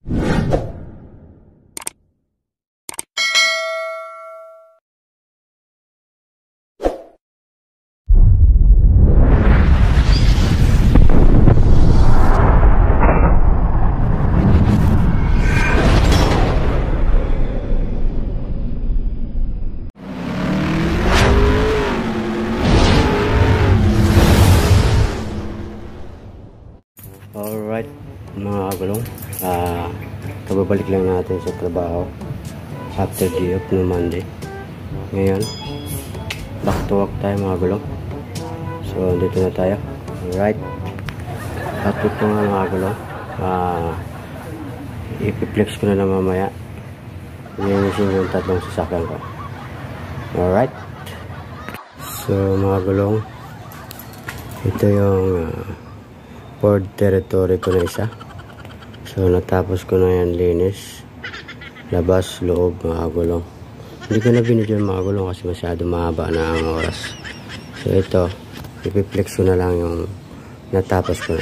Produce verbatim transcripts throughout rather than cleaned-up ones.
Alright mga kagulong, uh, kababalik lang natin sa trabaho after the off no Monday. Ngayon back to work tayo mga kagulong. So dito na tayo. Alright, at ito nga mga kagulong, uh, ipiplex ko na lang mamaya. Linisin yung tatlong sasakyan ko. Alright, so mga kagulong, ito yung uh, Ford territory ko na isa. So natapos ko na yan linis, labas, loob mga kagulong. Hindi ko na binidyo mga kagulong kasi masyado mahaba na ang oras. So ito, ipiplex ko na lang yung natapos ko na.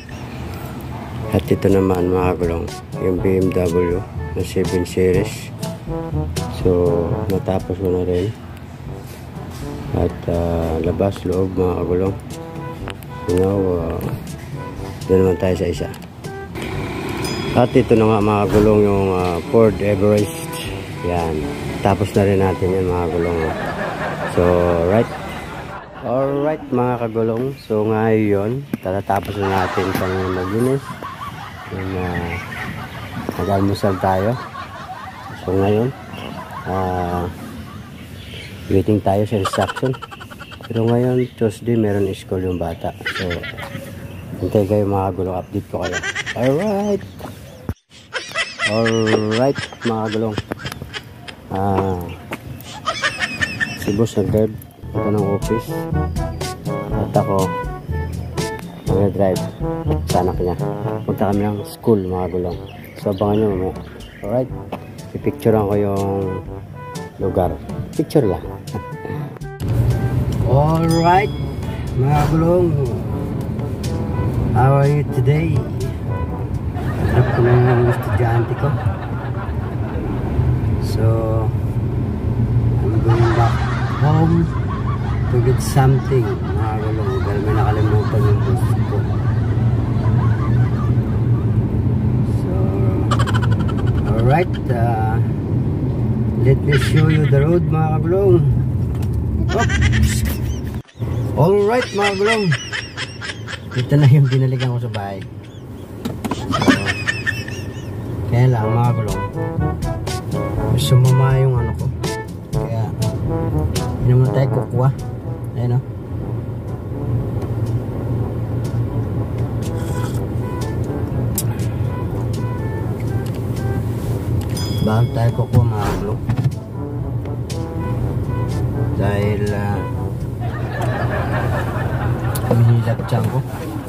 At ito naman mga kagulong, yung B M W na seven series. So natapos ko na rin. At uh, labas, loob mga kagulong. You know, uh, doon naman tayo sa isa. At ito na nga mga kagulong yung uh, Ford Everest. Yan, tapos na rin natin yan mga kagulong. So right, alright mga kagulong, so ngayon tatatapos na natin pang maglinis. Yung uh, nag-almusal tayo. So ngayon uh, waiting tayo sa instruction. Pero ngayon Tuesday meron school yung bata. So hintay kayo mga kagulong, update ko kayo. Alright, alright mga kagulong, ah, si boss nag-drive ito ng office at ako nag-drive sa anak niya. Punta kami ng school mga kagulong. So abangan nyo mamaya. Alright, ipicturean ko yung lugar, picture lang. Alright mga kagulong, how are you today? Hanap ko na yung estudyante ko. So I'm going back home to get something mga kagulong, dahil may nakalimutan yung bus ko. So alright, uh, let me show you the road mga kagulong. Oops. Alright mga kagulong, ito na yung binalikan ko sa bahay. So, kaya lang mga kagulong, sumama yung ano ko. Kaya hindi naman tayo kukuha. Ayun o. Bakit tayo kukuha mga kagulong? Dahil uh, minilap tiyan ko.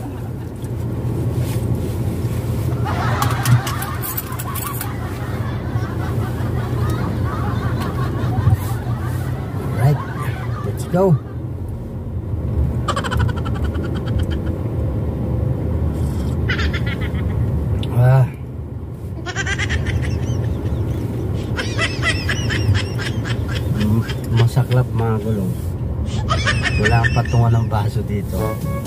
Alright, let's go. Ah. Masaklap mga gulong. Wala ang patungan ng baso dito.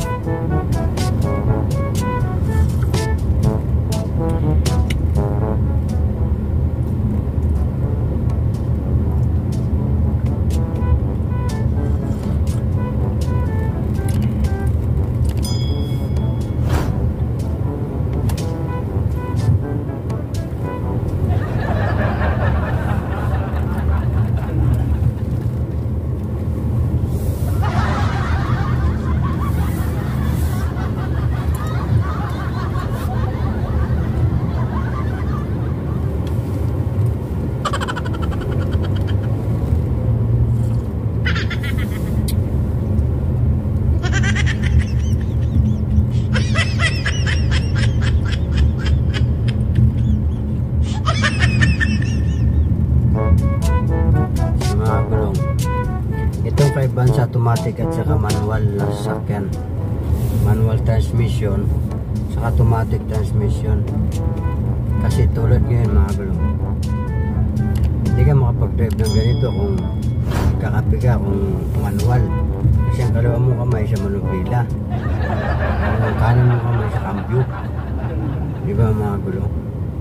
Sa automatic at saka manual na sasakyan, manual transmission saka automatic transmission, kasi ito Katulad ngayon mga gulong, hindi ka makapag-drive ng ganito kung kakapi ka, kung manual. Kasi ang kalawa mong kamay sa manubila, ang kanan mong kamay sa cambio. Di ba mga gulong?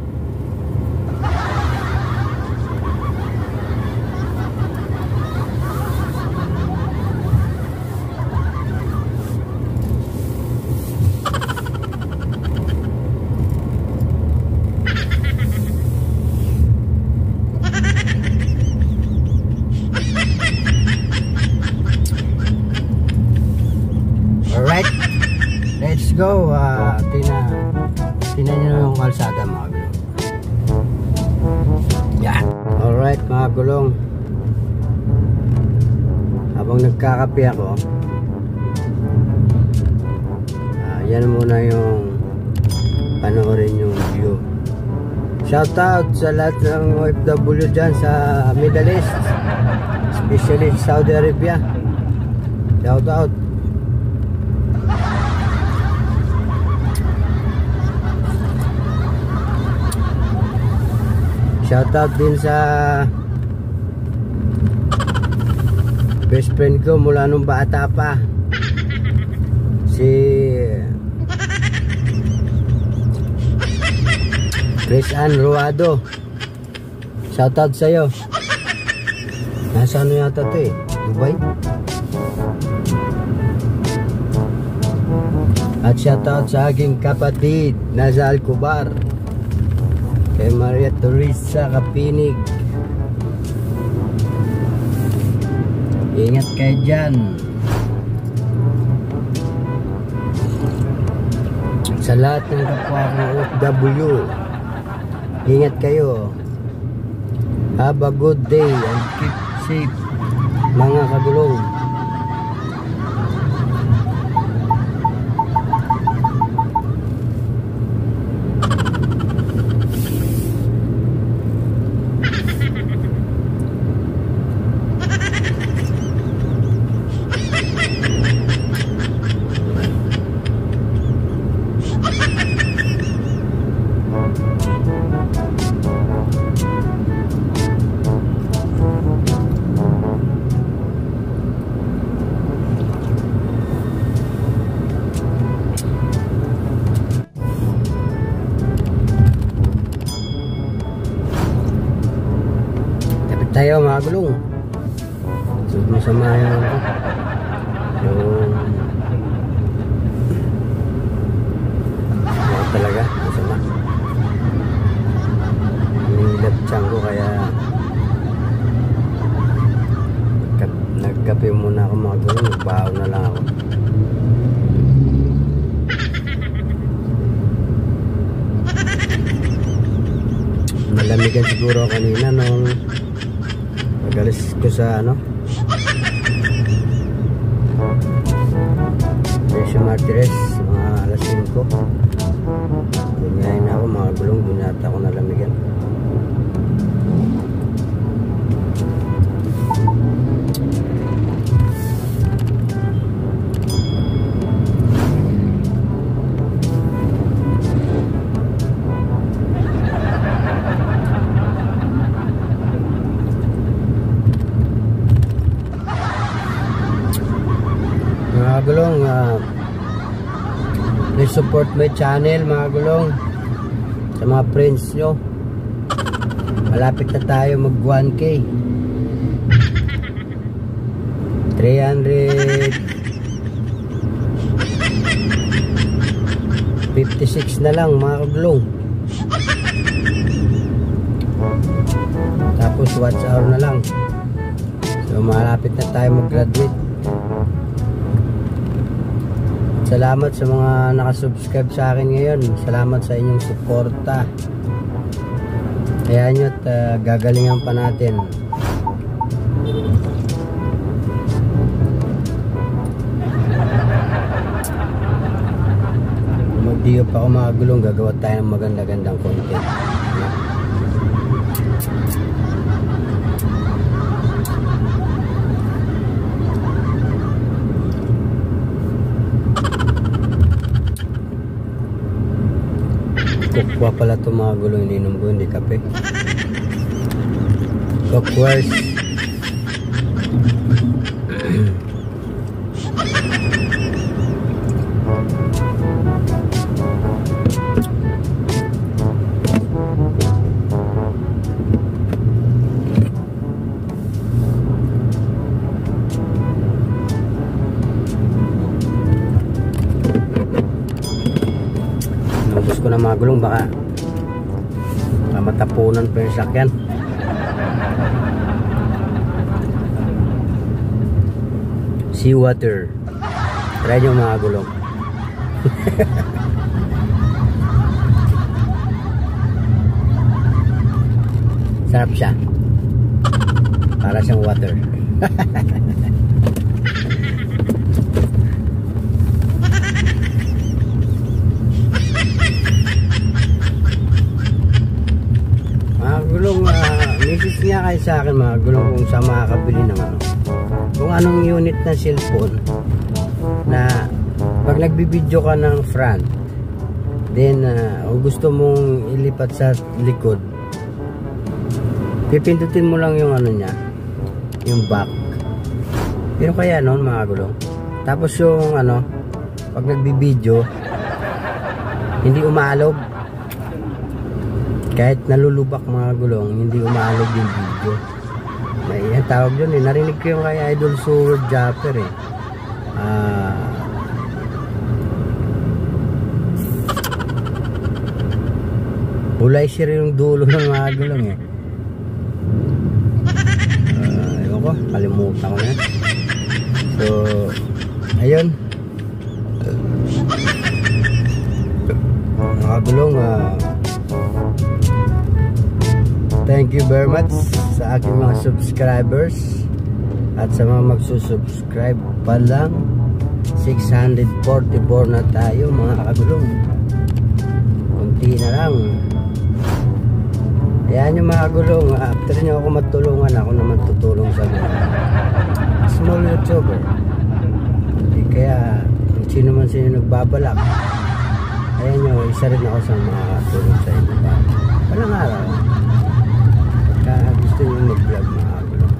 Alright, let's go. Uh, tina, tina nyo yung kalsada mga gulong. Yan. Alright mga gulong, habang nagkakape ako, uh, yan muna yung panoorin yung view. Shout out sa lahat ng O F W dyan sa Middle East, especially Saudi Arabia. Shout out. Shoutout din sa best friend ko mula nung bata pa, si Chris Ann Ruado. Shoutout sa'yo. Nasa ano yata ito eh, Dubai. At shoutout sa aking kapatid nasa Alcobar, kay Maria Teresa Kapinig. Ingat kayo dyan. Sa lahat ng kapwa ng O F W, ingat kayo. Have a good day and keep safe mga kagulong. Tayo mga gulong, so masama yung yung mga talaga masama nilap tiyan ko, kaya nagkape muna ako mga gulong, nagbahaw na lang ako. Malamigan siguro kanina nung galis ko sa ano Besyo Martires, mga alas singko. Ganyan na ako mga gulong, bunata ako nalamigan. Mga gulong, uh, please support my channel mga gulong, sa mga friends nyo. Malapit na tayo mag one K, three hundred fifty-six na lang mga gulong. Tapos watch hour na lang. So malapit na tayo mag graduate. Salamat sa mga nakasubscribe sa akin ngayon. Salamat sa inyong suporta. Kaya nyo at uh, gagalingan pa natin. Mag-diyo pa ako mga gulong, gagawa tayo ng maganda-gandang content. Kukwa pala ito mga gulong, ininom ko, hindi kape. Cookwares. Nubos ko na mga gulong, baka matapunan pa yung sakyan. Seawater. Try nyo mga gulong. Sarap siya. Para siyang water. Mga gulong, uh, message niya kayo sa akin mga gulong kung saan makakabili ng ano, kung anong unit na cellphone na pag nagbibideo ka ng front, then uh, kung gusto mong ilipat sa likod, pipindutin mo lang yung ano niya, yung back. Pero kaya noon mga gulong. Tapos yung ano, pag nagbibideo, hindi umaalog. Kahit nalulubak mga gulong, hindi umaalog yung video. May yan tawag yun eh. Narinig ko yung kay Idol Sword Japper eh. Ah... Ulay siya yung dulo ng mga gulong eh. Uh, ewan ko, kalimutan ko na. So, ayun. Mga gulong, ah... thank you very much sa aking mga subscribers at sa mga magsusubscribe pa lang. Six hundred forty-four na tayo mga kagulong. Kunti na lang. Ayan yung mga gulong. After nyo ako matulungan, ako naman tutulong sa mga small YouTuber. Hindi kaya kung sino man sino nagbabalak, ayan nyo, isa rin ako sa mga tulong sa inyo pa. Walang araw. Pagka gusto nyo mag-vlog mga gulong.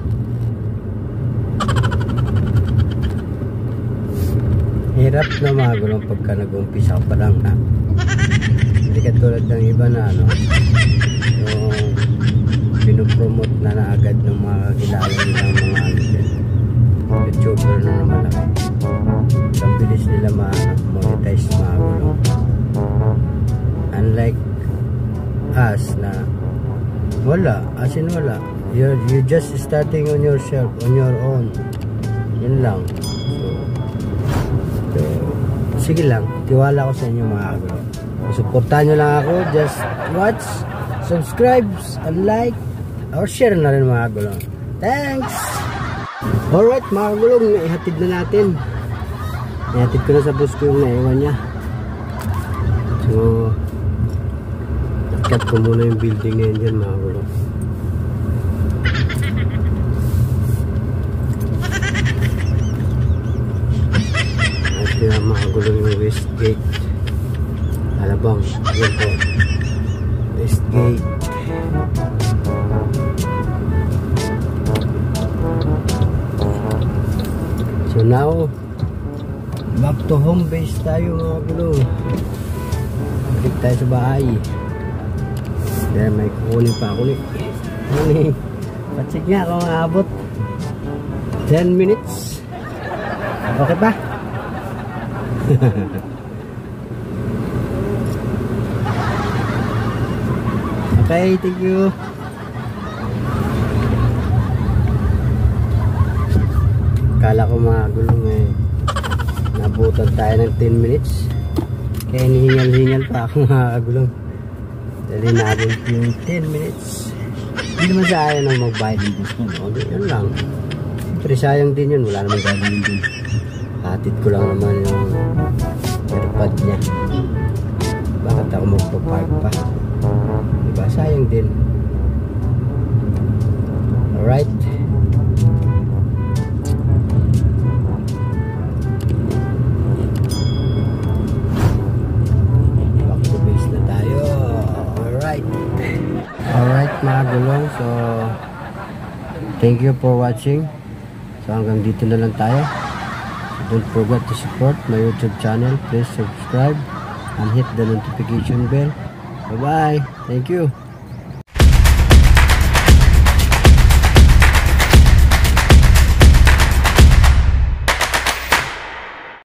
Hirap na mga gulong pagka nag-umpisa pa lang na. Hindi katulad ng iba na ano, yung pinupromote na na agad ng mga kilala nilang mga ano din, YouTuber na naman ako. Ang bilis nila ma-monetize mga gulong. Unlike us na wala, as in wala. You're, you're just starting on yourself, on your own. Yun lang. So, so sige lang, tiwala ko sa inyo mga gulong. Suportahan nyo lang ako. Just watch, subscribe, and like, or share na rin mga gulong. Thanks! Alright mga gulong, ihatid na natin. Ihatid ko na sa bus ko yung naiwan niya. So, cut ko muna yung building na yun dyan mga gulong. At yun mga gulong yung Westgate. Alabang, yun po. Westgate. So now, back to home base tayo mga gulong. Balik tayo sa bahay. Dahil may kukunin pa ako ulit. Kukunin. Patsik nga kung maabot ten minutes. Okay pa? Okay, thank you. Kala ko mga gulong eh, nabutan tayo ng ten minutes. Kaya nihingal-hingal pa ako mga gulong. Dali nabot yung ten minutes. Hindi naman sa ayaw nang magbayad ng bus mo. No? Yun lang. Siyempre sayang din yun. Wala naman gagawin din. Hatid ko lang naman yung airpod niya. Bakit ako magpapark pa? Diba? Sayang din. Alright. Back to base na tayo. Alright mga gulong, so thank you for watching. So hanggang dito na lang tayo. So, don't forget to support my YouTube channel. Please subscribe and hit the notification bell. Bye bye. Thank you.